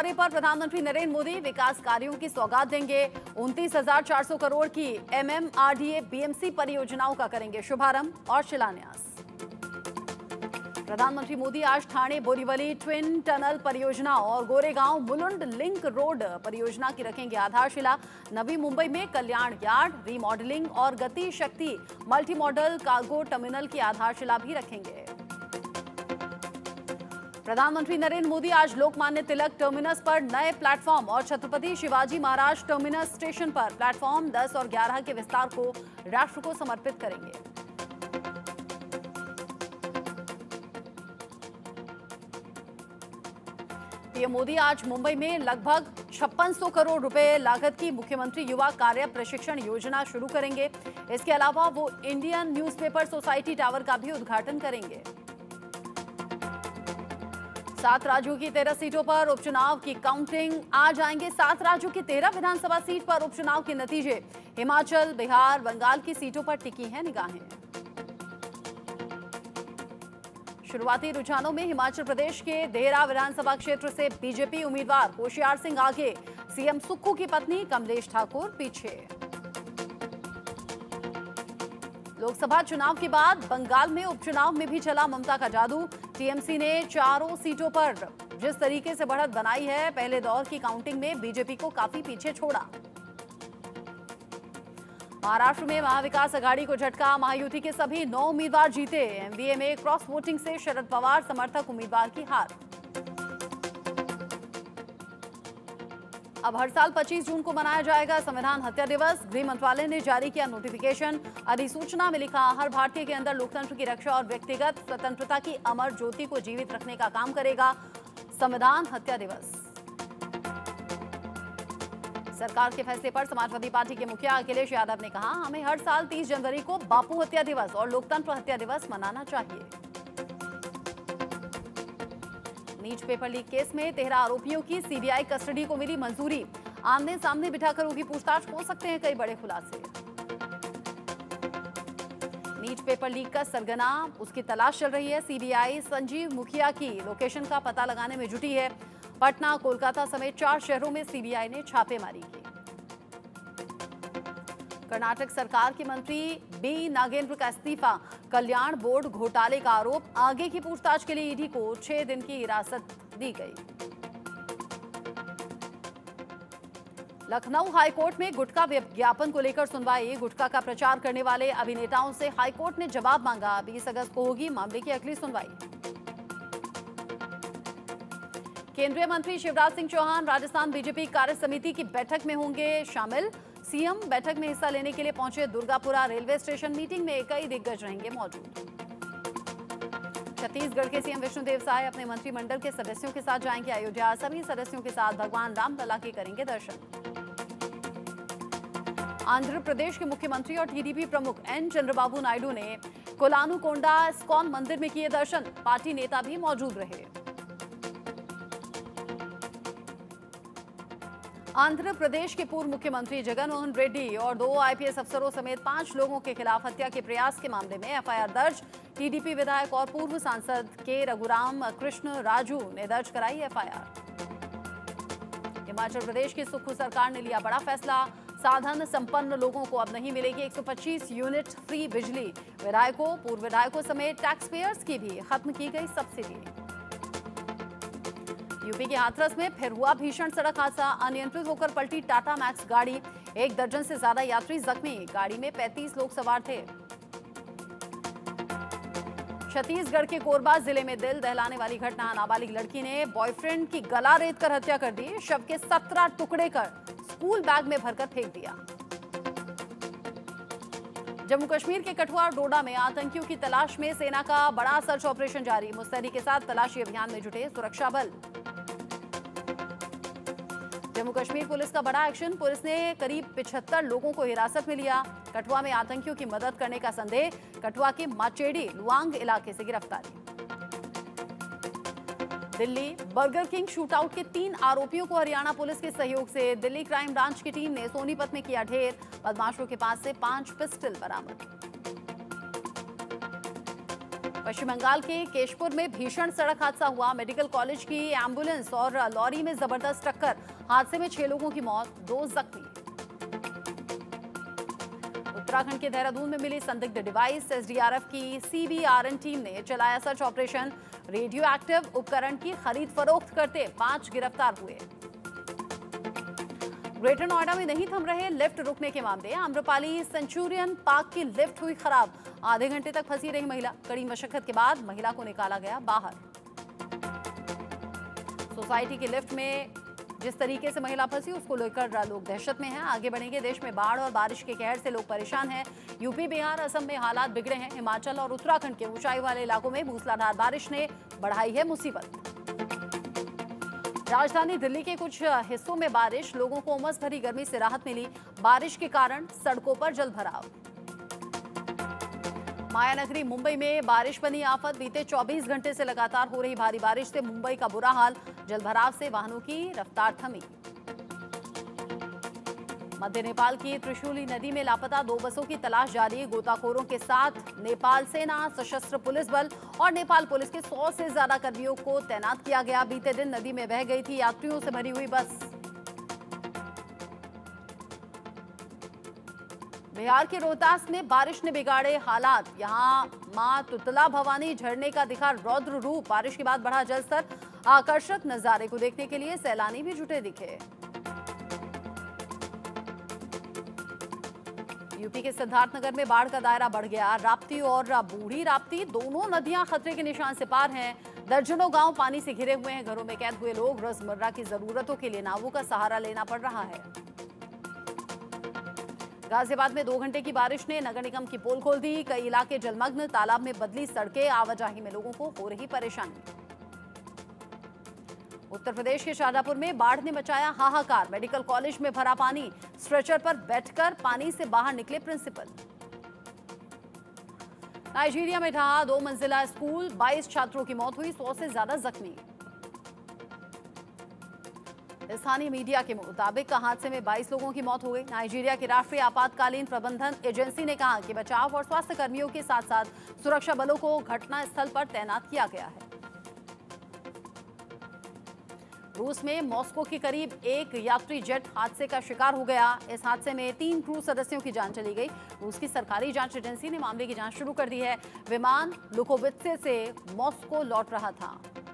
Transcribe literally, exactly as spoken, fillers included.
दौरे पर प्रधानमंत्री नरेंद्र मोदी विकास कार्यों की सौगात देंगे। उनतीस हजार चार सौ करोड़ की एमएमआरडीए बीएमसी परियोजनाओं का करेंगे शुभारंभ और शिलान्यास। प्रधानमंत्री मोदी आज ठाणे बोरीवली ट्विन टनल परियोजना और गोरेगांव मुलुंड लिंक रोड परियोजना की रखेंगे आधारशिला। नवी मुंबई में कल्याण यार्ड रीमॉडलिंग और गति शक्ति मल्टी मॉडल कार्गो टर्मिनल की आधारशिला भी रखेंगे। प्रधानमंत्री नरेंद्र मोदी आज लोकमान्य तिलक टर्मिनस पर नए प्लेटफॉर्म और छत्रपति शिवाजी महाराज टर्मिनस स्टेशन पर प्लेटफॉर्म दस और ग्यारह के विस्तार को राष्ट्र को समर्पित करेंगे। पीएम मोदी आज मुंबई में लगभग छप्पन सौ करोड़ रुपए लागत की मुख्यमंत्री युवा कार्य प्रशिक्षण योजना शुरू करेंगे। इसके अलावा वो इंडियन न्यूज़पेपर सोसाइटी टावर का भी उद्घाटन करेंगे। सात राज्यों की तेरह सीटों पर उपचुनाव की काउंटिंग आज आएंगे। सात राज्यों की तेरह विधानसभा सीट पर उपचुनाव के नतीजे। हिमाचल बिहार बंगाल की सीटों पर टिकी हैं निगाहें। शुरुआती रुझानों में हिमाचल प्रदेश के देहरा विधानसभा क्षेत्र से बीजेपी उम्मीदवार होशियार सिंह आगे, सीएम सुक्खू की पत्नी कमलेश ठाकुर पीछे। लोकसभा चुनाव के बाद बंगाल में उपचुनाव में भी चला ममता का जादू। टीएमसी ने चारों सीटों पर जिस तरीके से बढ़त बनाई है, पहले दौर की काउंटिंग में बीजेपी को काफी पीछे छोड़ा। महाराष्ट्र में महाविकास अघाड़ी को झटका। महायुति के सभी नौ उम्मीदवार जीते। एमवीए में क्रॉस वोटिंग से शरद पवार समर्थक उम्मीदवार की हार। अब हर साल पच्चीस जून को मनाया जाएगा संविधान हत्या दिवस। गृह मंत्रालय ने जारी किया नोटिफिकेशन। अधिसूचना में लिखा, हर भारतीय के अंदर लोकतंत्र की रक्षा और व्यक्तिगत स्वतंत्रता की अमर ज्योति को जीवित रखने का काम करेगा संविधान हत्या दिवस। सरकार के फैसले पर समाजवादी पार्टी के मुखिया अखिलेश यादव ने कहा, हमें हर साल तीस जनवरी को बापू हत्या दिवस और लोकतंत्र हत्या दिवस मनाना चाहिए। नीट पेपर लीक केस में तेरह आरोपियों की सीबीआई कस्टडी को मिली मंजूरी। आमने सामने बिठाकर होगी पूछताछ, हो सकते हैं कई बड़े खुलासे। नीट पेपर लीक का सरगना, उसकी तलाश चल रही है। सीबीआई संजीव मुखिया की लोकेशन का पता लगाने में जुटी है। पटना, कोलकाता समेत चार शहरों में सीबीआई ने छापेमारी की। कर्नाटक सरकार के मंत्री बी नागेंद्र का इस्तीफा। कल्याण बोर्ड घोटाले का आरोप। आगे की पूछताछ के लिए ईडी को छह दिन की हिरासत दी गई। लखनऊ हाईकोर्ट में गुटखा विज्ञापन को लेकर सुनवाई। गुटखा का प्रचार करने वाले अभिनेताओं से हाईकोर्ट ने जवाब मांगा। बीस अगस्त को होगी मामले की अगली सुनवाई। केंद्रीय मंत्री शिवराज सिंह चौहान राजस्थान बीजेपी कार्य समिति की बैठक में होंगे शामिल। सीएम बैठक में हिस्सा लेने के लिए पहुंचे दुर्गापुरा रेलवे स्टेशन। मीटिंग में कई दिग्गज रहेंगे मौजूद। छत्तीसगढ़ के सीएम विष्णुदेव साय अपने मंत्रिमंडल के सदस्यों के साथ जाएंगे अयोध्या। सभी सदस्यों के साथ भगवान रामलला के करेंगे दर्शन। आंध्र प्रदेश के मुख्यमंत्री और टीडीपी प्रमुख एन चंद्रबाबू नायडू ने कोलानुकोंडा इस्कॉन मंदिर में किए दर्शन। पार्टी नेता भी मौजूद रहे। आंध्र प्रदेश के पूर्व मुख्यमंत्री जगनमोहन रेड्डी और दो आईपीएस अफसरों समेत पांच लोगों के खिलाफ हत्या के प्रयास के मामले में एफआईआर दर्ज। टीडीपी विधायक और पूर्व सांसद के रघुराम कृष्ण राजू ने दर्ज कराई एफआईआर। हिमाचल प्रदेश की सुक्खू सरकार ने लिया बड़ा फैसला। साधन संपन्न लोगों को अब नहीं मिलेगी एक सौ पच्चीस यूनिट फ्री बिजली। विधायकों पूर्व विधायकों समेत टैक्स पेयर्स की भी खत्म की गई सब्सिडी। यूपी के हाथरस में फिर हुआ भीषण सड़क हादसा। अनियंत्रित होकर पलटी टाटा मैक्स गाड़ी। एक दर्जन से ज्यादा यात्री जख्मी। गाड़ी में पैंतीस लोग सवार थे। छत्तीसगढ़ के कोरबा जिले में दिल दहलाने वाली घटना। नाबालिग लड़की ने बॉयफ्रेंड की गला रेत कर हत्या कर दी। शव के सत्रह टुकड़े कर स्कूल बैग में भरकर फेंक दिया। जम्मू कश्मीर के कठुआ और डोडा में आतंकियों की तलाश में सेना का बड़ा सर्च ऑपरेशन जारी। मुस्तैदी के साथ तलाशी अभियान में जुटे सुरक्षा बल। जम्मू कश्मीर पुलिस का बड़ा एक्शन। पुलिस ने करीब पिछहत्तर लोगों को हिरासत में लिया। कठुआ में आतंकियों की मदद करने का संदेह। कठुआ के माचेड़ी लुआंग इलाके से गिरफ्तारी। दिल्ली बर्गर किंग शूटआउट के तीन आरोपियों को हरियाणा पुलिस के सहयोग से दिल्ली क्राइम ब्रांच की टीम ने सोनीपत में किया ढेर। बदमाशों के पास से पांच पिस्टल बरामद। पश्चिम बंगाल के केशपुर में भीषण सड़क हादसा हुआ। मेडिकल कॉलेज की एम्बुलेंस और लॉरी में जबरदस्त टक्कर। हादसे में छह लोगों की मौत, दो जख्मी। उत्तराखंड के देहरादून में मिली संदिग्ध डिवाइस। एसडीआरएफ की सीबीआरएन टीम ने चलाया सर्च ऑपरेशन। रेडियो एक्टिव उपकरण की खरीद फरोख्त करते पांच गिरफ्तार हुए। ग्रेटर नोएडा में नहीं थम रहे लिफ्ट रुकने के मामले। आम्रपाली सेंचुरियन पार्क की लिफ्ट हुई खराब। आधे घंटे तक फंसी रही महिला। कड़ी मशक्कत के बाद महिला को निकाला गया बाहर। सोसाइटी की लिफ्ट में जिस तरीके से महिला फंसी उसको लेकर लोग दहशत में हैं। आगे बढ़ेंगे। देश में बाढ़ और बारिश के कहर से लोग परेशान हैं। यूपी, बिहार, असम में हालात बिगड़े हैं। हिमाचल और उत्तराखंड के ऊंचाई वाले इलाकों में मूसलाधार बारिश ने बढ़ाई है मुसीबत। राजधानी दिल्ली के कुछ हिस्सों में बारिश, लोगों को उमस भरी गर्मी से राहत मिली। बारिश के कारण सड़कों पर जल भराव। मायानगरी मुंबई में बारिश बनी आफत। बीते चौबीस घंटे से लगातार हो रही भारी बारिश से मुंबई का बुरा हाल। जलभराव से वाहनों की रफ्तार थमी। मध्य नेपाल की त्रिशूली नदी में लापता दो बसों की तलाश जारी। गोताखोरों के साथ नेपाल सेना, सशस्त्र पुलिस बल और नेपाल पुलिस के सौ से ज्यादा कर्मियों को तैनात किया गया। बीते दिन नदी में बह गई थी यात्रियों से भरी हुई बस। बिहार के रोहतास में बारिश ने बिगाड़े हालात। यहां मां तुतला भवानी झरने का दिखा रौद्र रूप। बारिश के बाद बढ़ा जलस्तर। आकर्षक नजारे को देखने के लिए सैलानी भी जुटे दिखे। यूपी के सिद्धार्थनगर में बाढ़ का दायरा बढ़ गया। राप्ती और बूढ़ी राप्ती दोनों नदियां खतरे के निशान से पार हैं। दर्जनों गांव पानी से घिरे हुए हैं। घरों में कैद हुए लोग रोजमर्रा की जरूरतों के लिए नावों का सहारा लेना पड़ रहा है। गाजियाबाद में दो घंटे की बारिश ने नगर निगम की पोल खोल दी। कई इलाके जलमग्न। तालाब में बदली सड़कें। आवाजाही में लोगों को हो रही परेशानी। उत्तर प्रदेश के शाजापुर में बाढ़ ने मचाया हाहाकार। मेडिकल कॉलेज में भरा पानी। स्ट्रेचर पर बैठकर पानी से बाहर निकले प्रिंसिपल। नाइजीरिया में ढहा दो मंजिला स्कूल। बाईस छात्रों की मौत हुई, सौ से ज्यादा जख्मी। स्थानीय मीडिया के मुताबिक हादसे में बाईस लोगों की मौत हो गई। नाइजीरिया की राष्ट्रीय आपातकालीन प्रबंधन एजेंसी ने कहा कि बचाव और स्वास्थ्य कर्मियों के साथ साथ सुरक्षा बलों को घटनास्थल पर तैनात किया गया है। रूस में मॉस्को के करीब एक यात्री जेट हादसे का शिकार हो गया। इस हादसे में तीन क्रू सदस्यों की जान चली गई। रूस की सरकारी जांच एजेंसी ने मामले की जांच शुरू कर दी है। विमान लुकोवित्से से मॉस्को लौट रहा था।